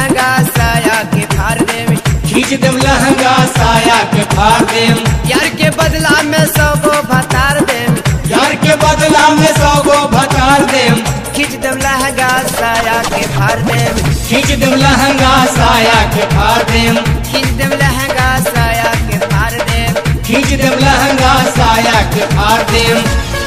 लहंगा साया के फाड़ देम, खींच देम लहंगा साया के फाड़ देम, यार के बदला में 100 गो भतार देम, यार के बदला में 100 गो भतार देम, खींच देम लहंगा साया के फाड़ देम, खींच देम लहंगा साया के फाड़ देम, खींच देम लहंगा साया के फाड़ देम। खींच देम लहंगा साया के फाड़ देम।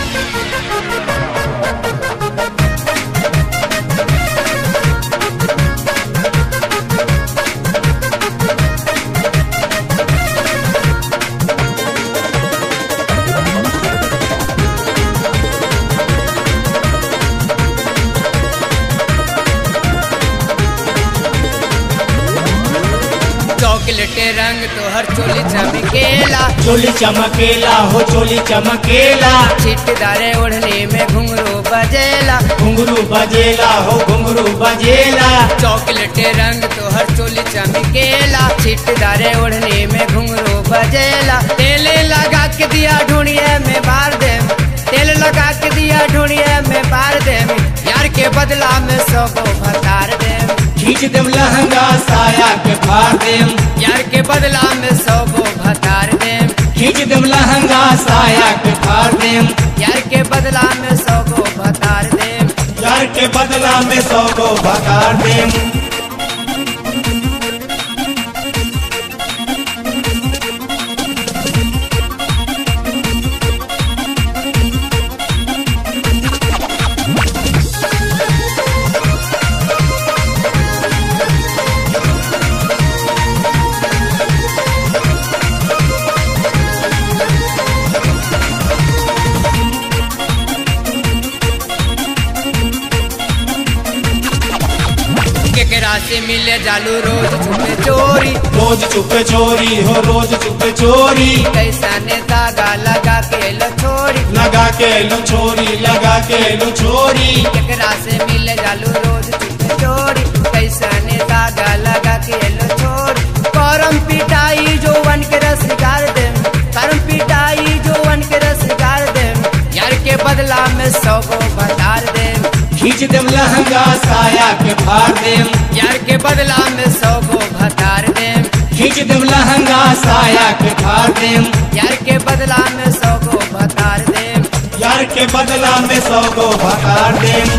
चॉकलेटे रंग तोहर चोली चमकेला, चोली चमकेला हो चोली चमकेला, छिटदारे ओढ़नी में घुंघरू बजेला, घुंघरू बजेला हो घुंघरू बजेला, चॉकलेटे रंग तोहर चोली चमकेला, छिटदारे ओढ़नी में घुंघरू बजेला। तेल लगा के दिया ढूंढिए में बार देम, तेल लगा के दिया ढूंढिए में बार देम, यार के बदला में 100 गो भतार देम, खींच देम लहंगा साया के फाड़ देम, यार के बदला में 100 गो भतार देम, खींच देम लहंगा साया के फाड़ देम, यार के बदला में 100 गो भतार देम। यार के बदला में 100 गो भतार देम। केकरा से मिले जालू रोज छुपे चोरी, रोज चुपे चोरी हो रोज चुपे चोरी, कैसा ने धागा लगा के लो छोड़ी, लगा के लो छोरी लगा के लो छोरी, केकरा से मिले जालू रोज छुपे चोरी, कैसा ने धागा लगा के लो छोड़ी। करम पिटाई जो वन के रसगार देम, करम पिटाई जो वन के रसगार देम, यार के बदला में 100 गो भतार देम, खींच देम लहंगा साया के फाड़ देम, यार के बदला में 100 गो भतार देम, खींच देम लहंगा साया के फाड़ देम, यार के बदला में 100 गो भतार देम। यार के बदला में 100 गो भतार देम।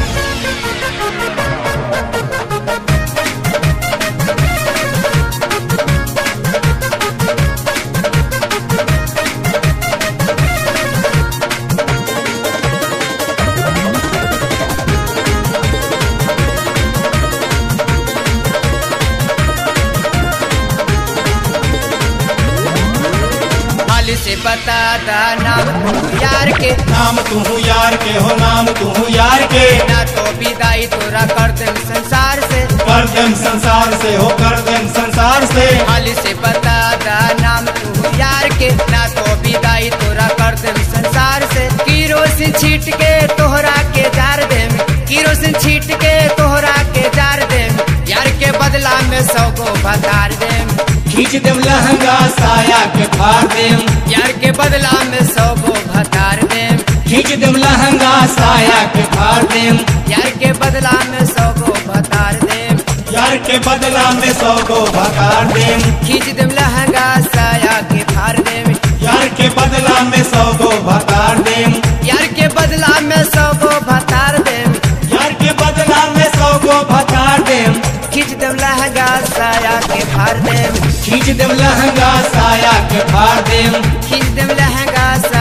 हाल से बता दा नाम तू यार के, नाम तू यार के हो नाम तू यार के, ना तो विदाई तोरा कर देम संसार से, कर देम संसार से हो कर देम संसार से, हाल से बता दा नाम तू यार के, ना तो विदाई तोरा कर देम संसार से। किरोसिन छीट के तोहरा के जार देम, किरोसिन छीट के तोहरा के जार देम, यार के बदला में 100 गो भतार देम, खींच देम लहंगा साया के फाड़ देम, यार के बदला में 100 गो भतार देम, खींच देम लहंगा साया के फाड़ देम, यार के बदला में 100 गो भतार देम, यार के बदला में 100 गो भतार देम, खींच देम लहंगा साया के फाड़ देम, यार के बदला में 100 गो भतार देम, यार के बदला में 100 गो भतार देम, यार के बदला में 100 गो भतार देम, खींच देम लहंगा साया के फाड़ देम, खींच देम लहंगा साया के फाड़ देम, खींच देम लहंगा